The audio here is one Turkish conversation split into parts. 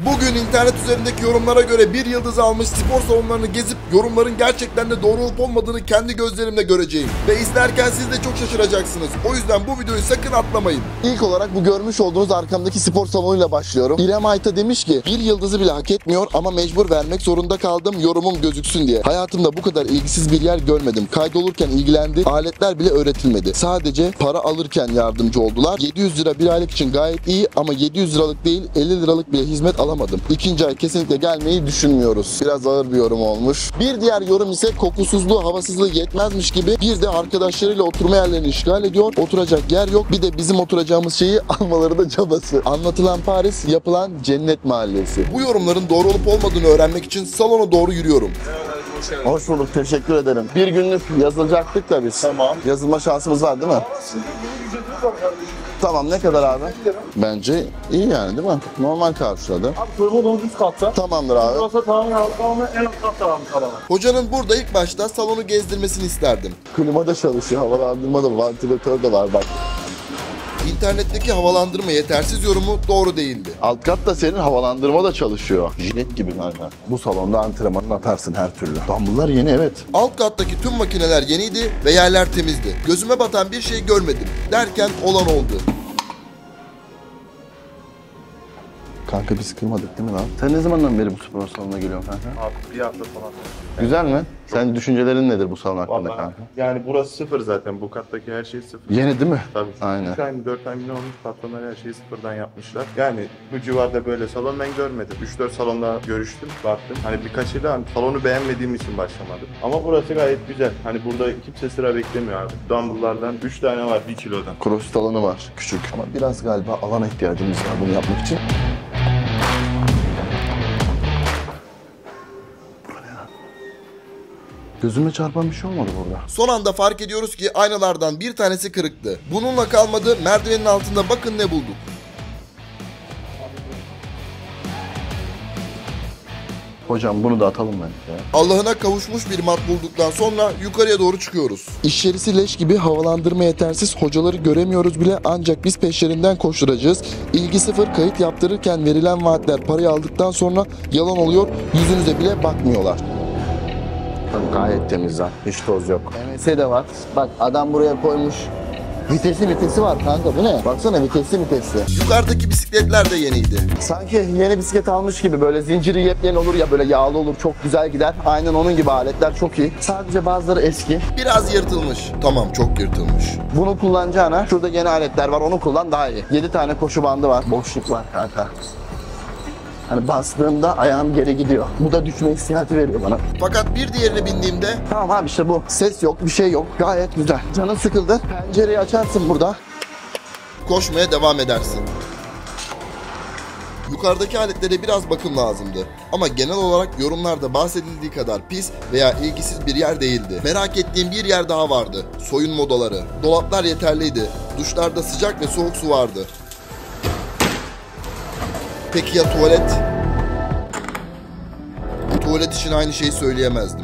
Bugün internet üzerindeki yorumlara göre bir yıldız almış spor salonlarını gezip yorumların gerçekten de doğru olup olmadığını kendi gözlerimle göreceğim. Ve izlerken siz de çok şaşıracaksınız. O yüzden bu videoyu sakın atlamayın. İlk olarak bu görmüş olduğunuz arkamdaki spor salonuyla başlıyorum. İrem Ayta demiş ki bir yıldızı bile hak etmiyor ama mecbur vermek zorunda kaldım yorumum gözüksün diye. Hayatımda bu kadar ilgisiz bir yer görmedim. Kaydolurken ilgilendi. Aletler bile öğretilmedi. Sadece para alırken yardımcı oldular. 700 lira bir aylık için gayet iyi ama 700 liralık değil 50 liralık bile hizmet alamadım. İkinci ay kesinlikle gelmeyi düşünmüyoruz. Biraz ağır bir yorum olmuş. Bir diğer yorum ise kokusuzluğu, havasızlığı yetmezmiş gibi bir de arkadaşlarıyla oturma yerlerini işgal ediyor. Oturacak yer yok. Bir de bizim oturacağımız şeyi almaları da cabası. Anlatılan Paris, yapılan cennet mahallesi. Bu yorumların doğru olup olmadığını öğrenmek için salona doğru yürüyorum. Hoş bulduk. Teşekkür ederim. Bir günlük yazılacaktık da biz. Tamam. Yazılma şansımız var değil mi? Tamam, ne kadar abi? Bence iyi yani değil mi? Normal karşıladı. Abi soyunma odamız üst katta. Tamamdır abi. Burası tamamen en alt katta varmış alanı. Hocanın burada ilk başta salonu gezdirmesini isterdim. Klima da çalışıyor, havalandırma da var, ventilatör de var bak. İnternetteki havalandırma yetersiz yorumu doğru değildi. Alt katta senin havalandırma da çalışıyor. Jilet gibi galiba. Bu salonda antrenmanını atarsın her türlü. Dumbbell'lar yeni, evet. Alt kattaki tüm makineler yeniydi ve yerler temizdi. Gözüme batan bir şey görmedim. Derken olan oldu. Kanka biz kırmadık değil mi lan? Sen ne zamandan beri bu spor salonuna geliyorsun kanka? Abi bir hafta falan. Güzel mi? Sen düşüncelerin nedir bu salon hakkında Vallahi, kanka? yani burası sıfır zaten. Bu kattaki her şey sıfır. Yeni değil mi? Tabii. Aynen. 3 ay mı 4 ay mı ne olmuş, patronlar her şeyi sıfırdan yapmışlar. Yani bu civarda böyle salon ben görmedim. 3-4 salonda görüştüm, baktım. Hani birkaçıyla hani salonu beğenmediğim için başlamadım. Ama burası gayet güzel. Hani burada kimse sıra beklemiyor abi. Dumbbell'lardan 3 tane var 1 kilodan. Crossfit alanı var küçük. Ama biraz galiba alana ihtiyacımız var bunu yapmak için. Gözüme çarpan bir şey olmadı burada. Son anda fark ediyoruz ki aynalardan bir tanesi kırıktı. Bununla kalmadı, merdivenin altında bakın ne bulduk. Hocam bunu da atalım bence. Allah'ına kavuşmuş bir mat bulduktan sonra yukarıya doğru çıkıyoruz. İçerisi leş gibi, havalandırma yetersiz, hocaları göremiyoruz bile ancak biz peşlerinden koşturacağız. İlgi sıfır, kayıt yaptırırken verilen vaatler parayı aldıktan sonra yalan oluyor, yüzünüze bile bakmıyorlar. Gayet temiz lan. Hiç toz yok. MS de var. Bak adam buraya koymuş. Vitesi var kanka, bu ne? Baksana vitesli. Yukarıdaki bisikletler de yeniydi. Sanki yeni bisiklet almış gibi, böyle zinciri yepyeni olur ya, böyle yağlı olur, çok güzel gider. Aynen onun gibi, aletler çok iyi. Sadece bazıları eski. Biraz yırtılmış. Tamam, çok yırtılmış. Bunu kullanacağına şurada yeni aletler var, onu kullan daha iyi. 7 tane koşu bandı var. Boşluk var kanka. Hani bastığımda ayağım geri gidiyor. Bu da düşme hissiyatı veriyor bana. Fakat bir diğerine bindiğimde... Tamam abi, işte bu. Ses yok, bir şey yok. Gayet güzel. Canın sıkıldı. Pencereyi açarsın burada. Koşmaya devam edersin. Yukarıdaki aletlere biraz bakım lazımdı. Ama genel olarak yorumlarda bahsedildiği kadar pis veya ilgisiz bir yer değildi. Merak ettiğim bir yer daha vardı. Soyunma odaları. Dolaplar yeterliydi. Duşlarda sıcak ve soğuk su vardı. Peki ya tuvalet? Tuvalet için aynı şeyi söyleyemezdim.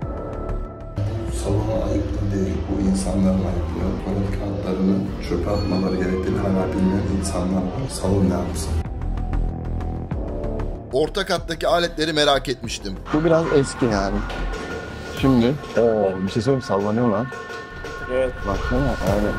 Salona ayıplı değil, bu insanların ayıplıyor. Tuvalet kağıtlarını çöpe atmaları gerektiğini hala bilmeyen insanlar var. Salon ne yapsın? Orta kattaki aletleri merak etmiştim. Bu biraz eski yani. Şimdi bir şey söyleyeyim, sallanıyor lan. Evet. Baksana, aynen.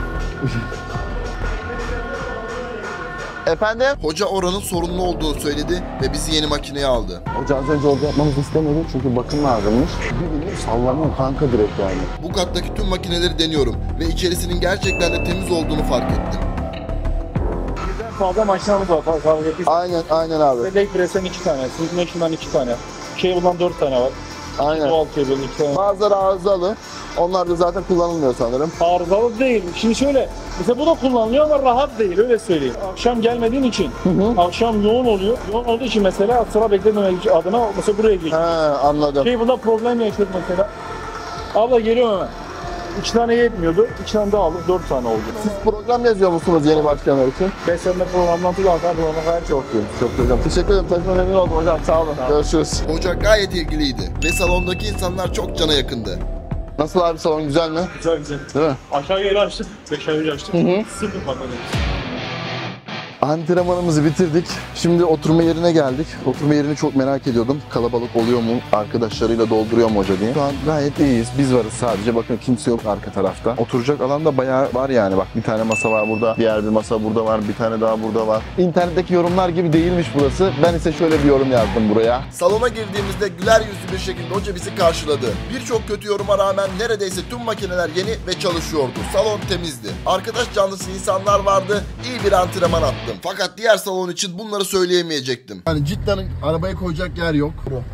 Efendim? Hoca oranın sorunlu olduğunu söyledi ve bizi yeni makineye aldı. Hoca az önce orada yapmamızı istemedi çünkü bakım lazımmış. Bir sallanıyor kanka direkt yani. Bu kattaki tüm makineleri deniyorum ve içerisinin gerçekten de temiz olduğunu fark ettim. Birden fazla makinamız var. Fark ettiysen. Aynen abi. Ve leg press'ten 2 tane. Smith Machine'dan 2 tane. Cable'dan 4 tane var. Aynen. Doğal cable'ın 2 tane. Bazıları arızalı. Onlar da zaten kullanılmıyor sanırım. Arızalı değil. Şimdi şöyle, mesela bu da kullanılıyor ama rahat değil, öyle söyleyeyim. Akşam gelmediğin için, akşam yoğun oluyor. Yoğun olduğu için mesela sıra beklememek adına mesela buraya geçiyor. Anladım. Cable'da problem yaşadım mesela. Abla geliyorum hemen. 2 tane yetmiyordu, 2 tane daha aldık, 4 tane oldu. Siz program yazıyor musunuz yeni başlayanlar için? 5 sene programdan kullanırken programa kadar çok iyi. Çok hocam. Teşekkür ederim. Tanışma memnun oldum hocam. Sağ olun. Görüşürüz. Hoca gayet ilgiliydi ve salondaki insanlar çok cana yakındı. Nasıl abi, salon güzel mi? Güzel. Değil mi? Aşağı yeri açtık, 5 ay önce açtık. Sıfır patladı. Antrenmanımızı bitirdik. Şimdi oturma yerine geldik. Oturma yerini çok merak ediyordum. Kalabalık oluyor mu? Arkadaşlarıyla dolduruyor mu hoca diye. Şu an gayet iyiyiz. Biz varız sadece. Bakın kimse yok arka tarafta. Oturacak alan da bayağı var yani. Bak bir tane masa var burada. Diğer bir masa burada var. Bir tane daha burada var. İnternetteki yorumlar gibi değilmiş burası. Ben ise şöyle bir yorum yazdım buraya. Salona girdiğimizde güler yüzlü bir şekilde hoca bizi karşıladı. Birçok kötü yoruma rağmen neredeyse tüm makineler yeni ve çalışıyordu. Salon temizdi. Arkadaş canlısı insanlar vardı. İyi bir antrenman attım. Fakat diğer salon için bunları söyleyemeyecektim. Yani cidden arabaya koyacak yer yok.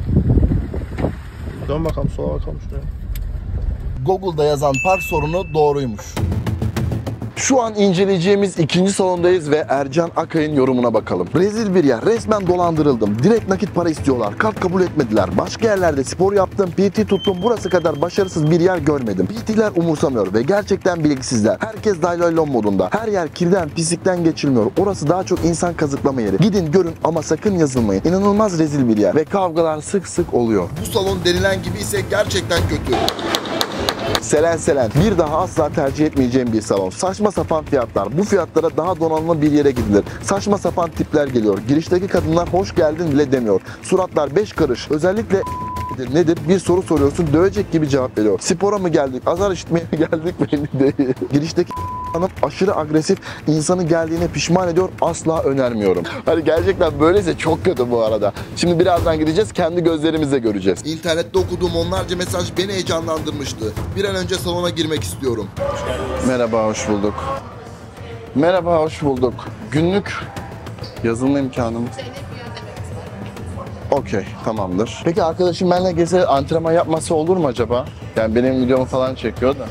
Dön bakalım sola bakalım şuraya. Google'da yazan park sorunu doğruymuş. Şu an inceleyeceğimiz ikinci salondayız ve Ercan Akay'ın yorumuna bakalım. Rezil bir yer. Resmen dolandırıldım. Direkt nakit para istiyorlar. Kart kabul etmediler. Başka yerlerde spor yaptım. PT tuttum. Burası kadar başarısız bir yer görmedim. PT'ler umursamıyor ve gerçekten bilgisizler. Herkes daylaylon modunda. Her yer kirden, pislikten geçilmiyor. Orası daha çok insan kazıklama yeri. Gidin görün ama sakın yazılmayın. İnanılmaz rezil bir yer ve kavgalar sık sık oluyor. Bu salon denilen gibi ise gerçekten kötü. Selen. Bir daha asla tercih etmeyeceğim bir salon. Saçma sapan fiyatlar. Bu fiyatlara daha donanımlı bir yere gidilir. Saçma sapan tipler geliyor. Girişteki kadınlar hoş geldin bile demiyor. Suratlar 5 karış. Özellikle nedir? Bir soru soruyorsun, dövecek gibi cevap veriyor. Spora mı geldik, azar işitmeye mi geldik belli değil. Girişteki hanım aşırı agresif, insanı geldiğine pişman ediyor, asla önermiyorum. Hani gerçekten böyleyse çok kötü bu arada. Şimdi birazdan gideceğiz, kendi gözlerimizle göreceğiz. İnternette okuduğum onlarca mesaj beni heyecanlandırmıştı. Bir an önce salona girmek istiyorum. Merhaba, hoş bulduk. Merhaba, hoş bulduk. Günlük yazılma imkanımız. Okey, tamamdır. Peki arkadaşım benimle gelse antrenman yapması olur mu acaba? Yani benim videomu falan çekiyor da.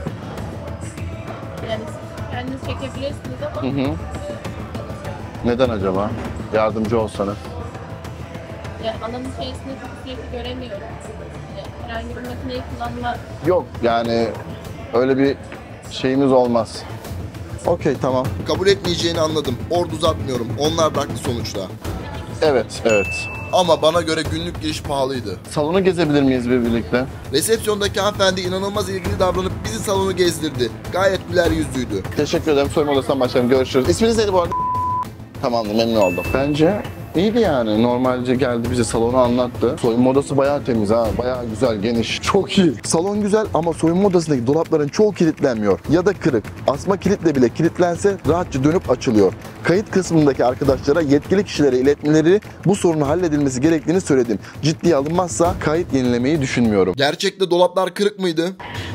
Yani kendiniz çekebilirsiniz ama Neden acaba? Yardımcı olsana. yani alanın içerisinde çok sürekli göremiyorum. Yani herhangi bir makineyi kullanma Yok yani öyle bir şeyimiz olmaz. Okey, tamam. Kabul etmeyeceğini anladım. Ordu uzatmıyorum. Onlar da haklı sonuçta. Evet. Ama bana göre günlük giriş pahalıydı. Salonu gezebilir miyiz birlikte? Resepsiyondaki hanımefendi inanılmaz ilgili davranıp bizi salonu gezdirdi. Gayet güler yüzlüydü. Teşekkür ederim. Soyunma odasından başlayalım. Görüşürüz. İsminiz neydi bu arada? Tamamdır, memnun oldum. Bence iyiydi yani. Normalce geldi bize salonu anlattı. Soyunma odası bayağı temiz ha. Bayağı güzel, geniş. Çok iyi. Salon güzel ama soyunma odasındaki dolapların çoğu kilitlenmiyor. Ya da kırık. Asma kilitle bile kilitlense rahatça dönüp açılıyor. Kayıt kısmındaki arkadaşlara yetkili kişilere iletmeleri bu sorunun halledilmesi gerektiğini söyledim. Ciddiye alınmazsa kayıt yenilemeyi düşünmüyorum. Gerçekte dolaplar kırık mıydı?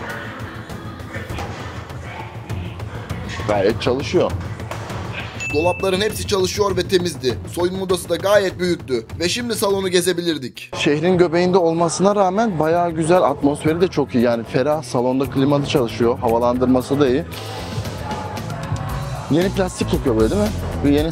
Gayet çalışıyor. Dolapların hepsi çalışıyor ve temizdi. Soyunma odası da gayet büyüktü. Ve şimdi salonu gezebilirdik. Şehrin göbeğinde olmasına rağmen bayağı güzel, atmosferi de çok iyi. Yani ferah, salonda klimalı çalışıyor, havalandırması da iyi. Yeni plastik kokuyor böyle değil mi? Bu yeni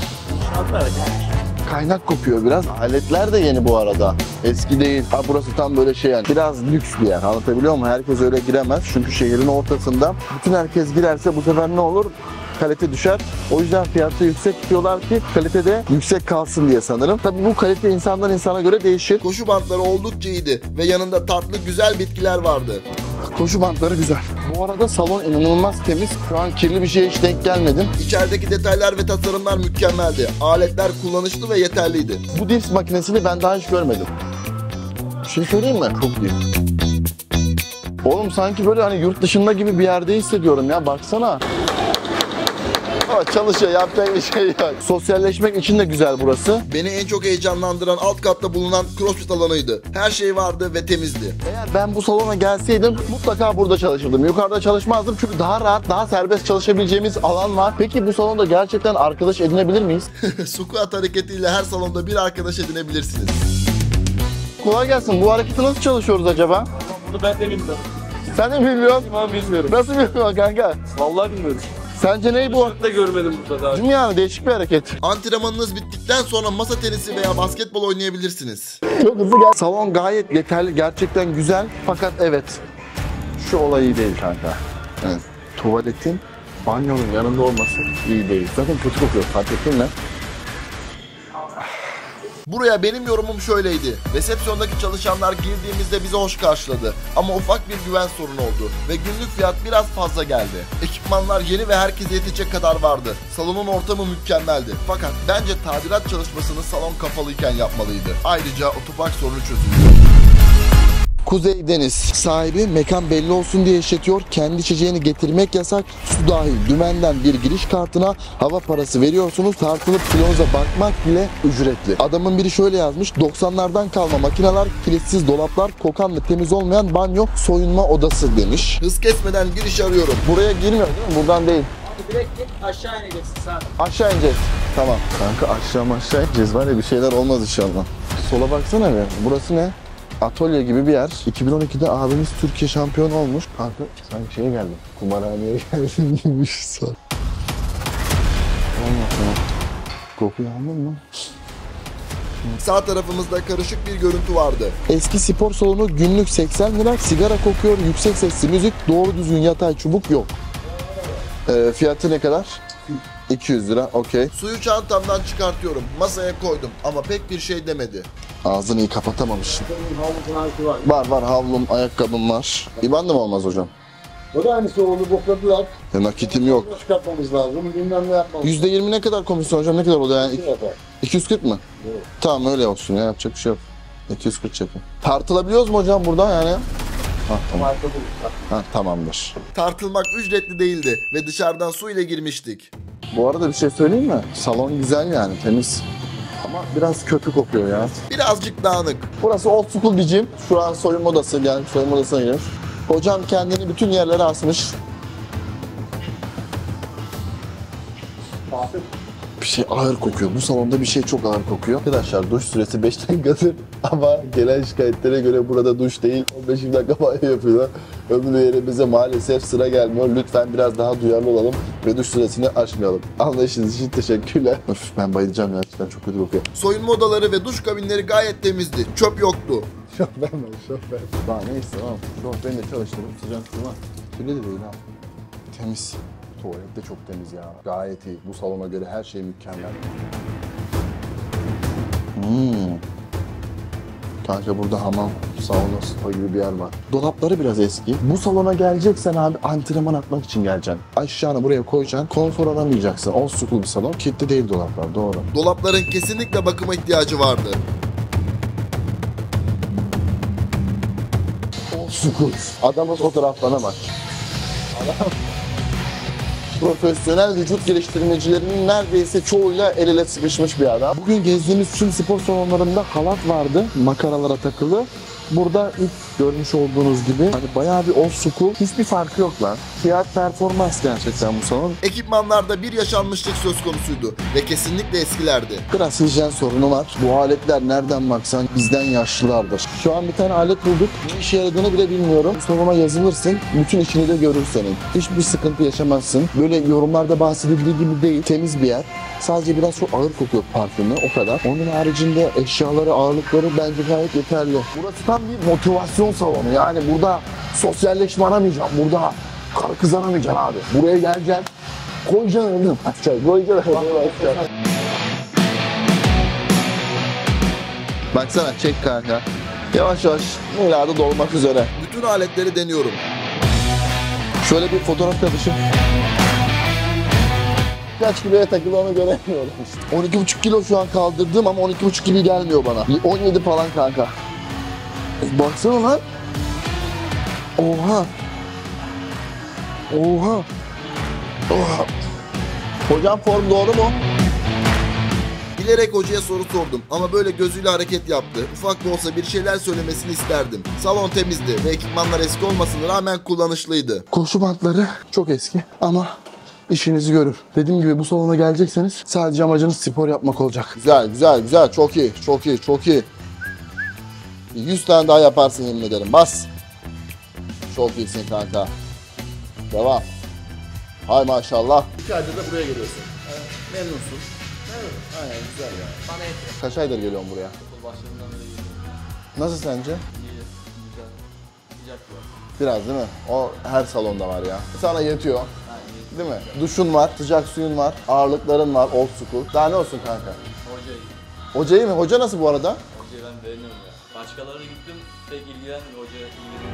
kaynak kokuyor biraz. Aletler de yeni bu arada. Eski değil. Ha, burası tam böyle şey yani. Biraz lüks bir yer. Anlatabiliyor muyum? Herkes öyle giremez. Çünkü şehrin ortasında. Bütün herkes girerse bu sefer ne olur? Kalite düşer. O yüzden fiyatı yüksek tutuyorlar ki kalite de yüksek kalsın diye sanırım. Tabii bu kalite insandan insana göre değişir. Koşu bantları oldukça iyiydi. Ve yanında tatlı güzel bitkiler vardı. Koşu bantları güzel. Bu arada salon inanılmaz temiz. Şu an kirli bir şeye hiç denk gelmedim. İçerideki detaylar ve tasarımlar mükemmeldi. Aletler kullanışlı ve yeterliydi. Bu dips makinesini ben daha hiç görmedim. Bir şey söyleyeyim mi? Çok iyi. Oğlum sanki böyle hani yurt dışında gibi bir yerde hissediyorum ya. Baksana. Ama çalışıyor, yapacak bir şey yok. Sosyalleşmek için de güzel burası. Beni en çok heyecanlandıran alt katta bulunan CrossFit alanıydı. Her şey vardı ve temizdi. Eğer ben bu salona gelseydim mutlaka burada çalışırdım. Yukarıda çalışmazdım çünkü daha rahat, daha serbest çalışabileceğimiz alan var. Peki bu salonda gerçekten arkadaş edinebilir miyiz? Squat hareketiyle her salonda bir arkadaş edinebilirsiniz. Kolay gelsin. Bu hareketi nasıl çalışıyoruz acaba? Bunu ben de bilmiyorum. Sen de bilmiyorsun. Ben bilmiyorum. Nasıl bilmiyorsun kanka? Vallahi bilmiyorum. Sence ne bu? Ben de görmedim burada daha. Değil mi yani? Değişik bir hareket. Antrenmanınız bittikten sonra masa tenisi veya basketbol oynayabilirsiniz. Çok hızlı gel. Salon gayet yeterli. Gerçekten güzel. Fakat evet. Şu olay iyi değil kanka. Evet. Tuvaletin banyonun yanında olması iyi değil. Zaten kötü kokuyor. Fark ettin mi? Buraya benim yorumum şöyleydi. Resepsiyondaki çalışanlar girdiğimizde bizi hoş karşıladı. Ama ufak bir güven sorunu oldu ve günlük fiyat biraz fazla geldi. Ekipmanlar yeni ve herkese yetecek kadar vardı. Salonun ortamı mükemmeldi. Fakat bence tadilat çalışmasını salon kapalıyken yapmalıydı. Ayrıca otopark sorunu çözüldü. Kuzey Deniz sahibi mekan belli olsun diye işletiyor. Kendi içeceğini getirmek yasak. Su dahil dümenden bir giriş kartına hava parası veriyorsunuz. Tartılıp kilonuza bakmak bile ücretli. Adamın biri şöyle yazmış. 90'lardan kalma makineler, kilitsiz dolaplar, kokan ve temiz olmayan banyo, soyunma odası demiş. Hız kesmeden giriş arıyorum. Buraya girmiyor değil mi? Buradan değil. Direkt git aşağı ineceksin sağ. Aşağı ineceğiz. Tamam. Kanka aşağı ineceğiz. Var ya bir şeyler olmaz inşallah. Sola baksana bir. Burası ne? Atölye gibi bir yer. 2012'de abimiz Türkiye şampiyonu olmuş. Kanka sanki şeye geldim. Kumarhaneye geldim gibi bir şey sor. Kokuyu aldın mı? Sağ tarafımızda karışık bir görüntü vardı. Eski spor salonu günlük 80 lira. Sigara kokuyor, yüksek sesli müzik, doğru düzgün yatay çubuk yok. Fiyatı ne kadar? 200 lira, okey. Suyu çantamdan çıkartıyorum. Masaya koydum ama pek bir şey demedi. Ağzını iyi kapatamamış. Var havlum, ayakkabım var. İban da mı olmaz hocam? O da aynısı oldu, bokladılar. Nakitim yok. Çıkartmamız lazım, bilmem ne yapmamız. %20 ne kadar komisyon hocam? Ne kadar oluyor yani? 240 mı? Evet. Tamam öyle olsun ya, yapacak bir şey yok. 240 çekin. Tartılabiliyoruz mu hocam burada yani? Tamam. Tamamdır. Tartılmak ücretli değildi ve dışarıdan su ile girmiştik. Bu arada bir şey söyleyeyim mi? Salon güzel yani, temiz. Ama biraz kötü kokuyor ya. Birazcık dağınık. Burası old school bir gym. Şu an soyunma odası, yani soyunma odasına giriyor. Hocam kendini bütün yerlere asmış. Bir şey ağır kokuyor. Bu salonda bir şey çok ağır kokuyor. Arkadaşlar duş süresi 5 dakikadır ama gelen şikayetlere göre burada duş değil 15 dakika banyo yapıyorlar. Öbür yerimize maalesef sıra gelmiyor. Lütfen biraz daha duyarlı olalım ve duş süresini aşmayalım. Anlayışınız için teşekkürler. Öf, ben bayılacağım gerçekten, çok kötü kokuyor. Soyunma odaları ve duş kabinleri gayet temizdi. Çöp yoktu. Şoför. Daha neyse tamam. Şoförünü de çalıştırıp sıcak su var. Kirli de değil ha. Temiz. Tuvalet de çok temiz ya. Gayet iyi. Bu salona göre her şey mükemmel. Kanka burada hamam, sauna, spa gibi bir yer var. Dolapları biraz eski. Bu salona geleceksen abi antrenman atmak için geleceksin. Aşağına buraya koyacaksın. Konfor aramayacaksın. Old school bir salon. Kilitli değil dolaplar, doğru. Dolapların kesinlikle bakıma ihtiyacı vardı. Old school. Adamın fotoğraflarına bak. Adam profesyonel vücut geliştirmecilerinin neredeyse çoğuyla el ele sıkışmış bir adam. Bugün gezdiğimiz tüm spor salonlarında halat vardı, makaralara takılı. Burada ilk görmüş olduğunuz gibi hani bayağı bir old school, hiçbir farkı yok lan. Fiyat performans gerçekten bu salon. Ekipmanlarda bir yaşanmışlık söz konusuydu ve kesinlikle eskilerdi. Biraz hijyen sorunu var. Bu aletler nereden baksan bizden yaşlılardır. Şu an bir tane alet bulduk. Ne işe yaradığını bile bilmiyorum. Salona yazılırsın, bütün işini de görür senin. Hiçbir sıkıntı yaşamazsın. Böyle yorumlarda bahsedildiği gibi değil, temiz bir yer. Sadece biraz çok ağır kokuyor parfümü, o kadar. Onun haricinde eşyaları, ağırlıkları bence gayet yeterli. Burası tam bir motivasyon salonu. Yani burada sosyalleşme aramayacaksın. Burada karı kız aramayacaksın abi. Buraya geleceksin, koyacaksın önüne. Koyacaksın önüne. Baksana, çek kanka. Yavaş yavaş miladı dolmak üzere. Bütün aletleri deniyorum. Şöyle bir fotoğraf kardeşim. Kaç kiloya takılı onu göremiyorum. 12,5 kilo şu an kaldırdım ama 12,5 gibi gelmiyor bana. 17 falan kanka. Baksana lan. Oha. Oha. Oha. Hocam form doğru mu? Bilerek hocaya soru sordum ama böyle gözüyle hareket yaptı. Ufak da olsa bir şeyler söylemesini isterdim. Salon temizdi ve ekipmanlar eski olmasına rağmen kullanışlıydı. Koşu bantları çok eski ama işinizi görür. Dediğim gibi bu salona gelecekseniz sadece amacınız spor yapmak olacak. Güzel, güzel, güzel. Çok iyi, çok iyi, çok iyi. 100 tane daha yaparsın yemin ederim. Bas. Çok iyisin kanka. Devam. Hay maşallah. 2 aydır da buraya geliyorsun. Evet. Memnunsun. Evet. Aynen, güzel ya. Bana yeter. Kaç aydır geliyorsun buraya? Okul başlarından beri geliyorum. Nasıl sence? İyi, güzel. Sıcak var. Biraz değil mi? O her salonda var ya. Sana yetiyor. Yani Değil mi? Duşun var, sıcak suyun var, ağırlıkların var, old school. Daha ne olsun kanka? hoca iyi. Hoca iyi mi? Hoca nasıl bu arada? Hocayı ben beğeniyorum ya. Başkalarına gittim pek ilgilenmiyor hocaya ilgilenmiyor.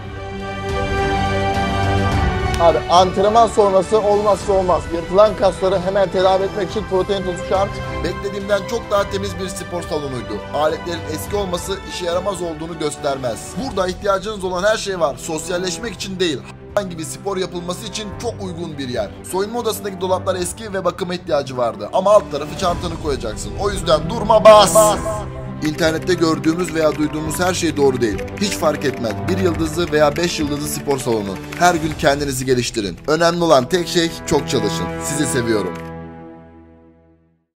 Abi antrenman sonrası olmazsa olmaz. Yırtılan kasları hemen tedavi etmek için protein tozu şart. Beklediğimden çok daha temiz bir spor salonuydu. Aletlerin eski olması işe yaramaz olduğunu göstermez. Burada ihtiyacınız olan her şey var. Sosyalleşmek için değil, gibi spor yapılması için çok uygun bir yer. Soyunma odasındaki dolaplar eski ve bakıma ihtiyacı vardı. Ama alt tarafı çantanı koyacaksın. O yüzden durma, bas. İnternette gördüğümüz veya duyduğumuz her şey doğru değil. Hiç fark etmez. 1 yıldızlı veya 5 yıldızlı spor salonu. Her gün kendinizi geliştirin. Önemli olan tek şey çok çalışın. Sizi seviyorum.